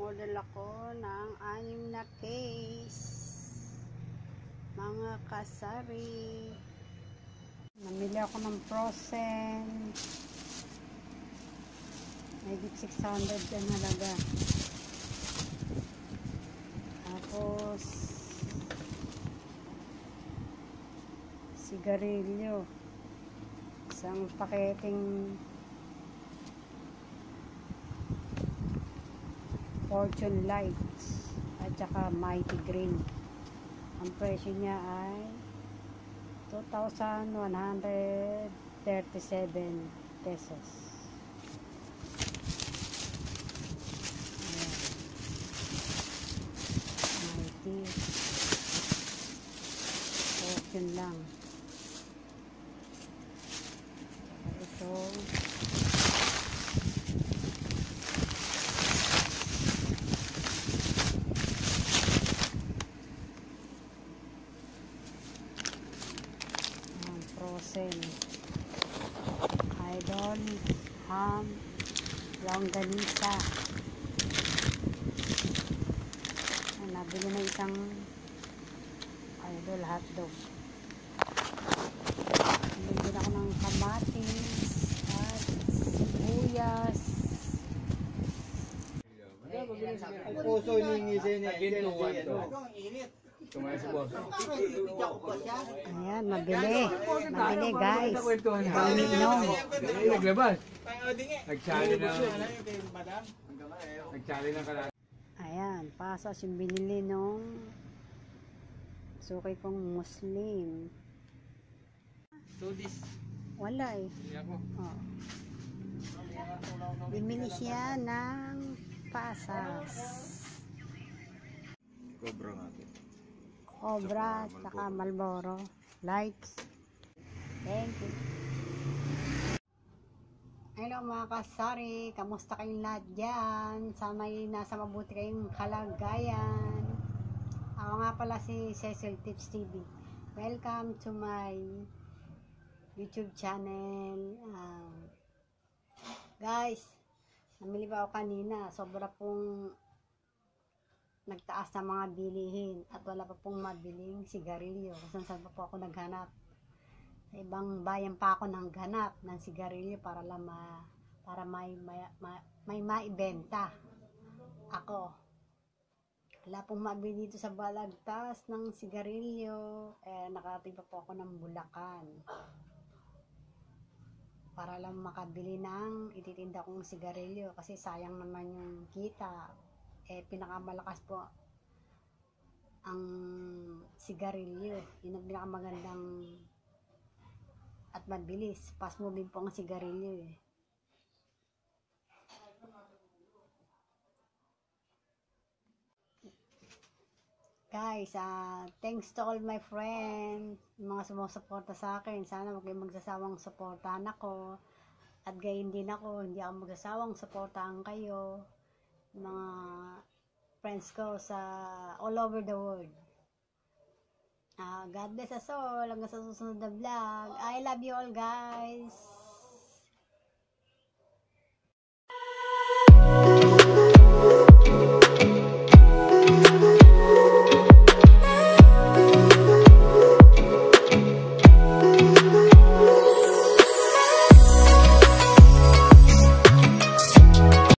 Nangorder ako ng 6 na case, mga kasari. Namili ako ng frozen, mayigit 600 ang halaga. Tapos sigarilyo, isang paketing Fortune Lights at saka Mighty Green. Ang presyo niya ay 2,137 pesos. Ayan. Mighty Fortune lang. Saka ito frozen Idol ham longganisa. Nabili na isang Idol hotdog. Bili ako ng kamatis at sibuyas. Puso ni Ayan, mabili guys. Inom. Naglabas. Nagtsali na kalat. Ayan, pasas yung binili nung suki kong Muslim. Wala eh. Oh. Bimili siya ng pasas. Cobra, saka Marlboro Lights. Thank you. Hello mga kasari, kamusta kayong lahat dyan? Sana'y nasa mabuti kayong kalagayan. Ako nga pala si Sari-sari Tips TV. Welcome to my YouTube channel. Guys, namili pa ako kanina. Sobra pong nagtaas na mga bilihin at wala pa pong mabiling sigarilyo. Kung saan pa po ako naghanap. Sa ibang bayan pa ako naghanap ng sigarilyo para lang may maibenta ako. Wala pong mabili dito sa Balagtas ng sigarilyo. Nakarating pa po ako ng Bulacan para lang makabili ng ititinda kong sigarilyo kasi sayang naman yung kita. Pinakamalakas po ang sigarilyo. Yun ang pinakamagandang at mabilis. Fast moving po ang sigarilyo eh. Guys, thanks to all my friends, mga sumusuporta sa akin. Sana huwag kayong magsasawang suportahan ako. At gayon din ako, hindi ako magsasawang suportahan kayo. Mga friends ko sa all over the world. God bless us all. Hanggang sa susunod na vlog. I love you all guys.